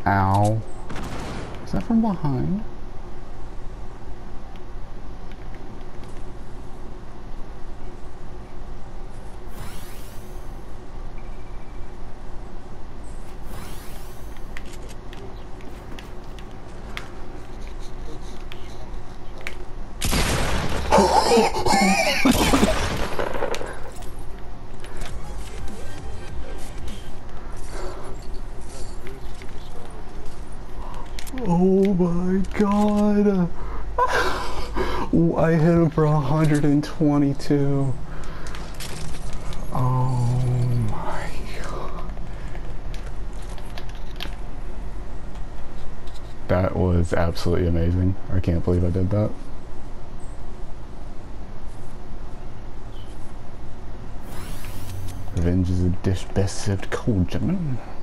Ow. Is that from behind? Oh my god. I hit him for 122. Oh my god. That was absolutely amazing. I can't believe I did that. Revenge is a dish best served cold, gentlemen.